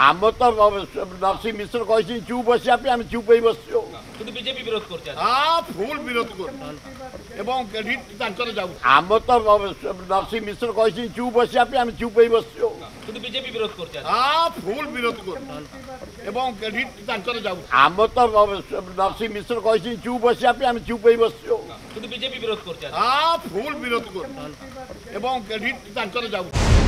आम तो नरसिंह मिश्र कही चुप बसिया आम चुप ही बस बीजेपी विरोध कर हाँ फुल विरोध कर आम तो नरसिंह मिश्र कही चुप बसिया आम चुप ही बस बीजेपी विरोध कर हाँ फुल विरोध कर आम तो नरसिंह मिश्र कही चुप बसिया आम चुप ही बस बीजेपी विरोध कर हाँ फुल विरोध कर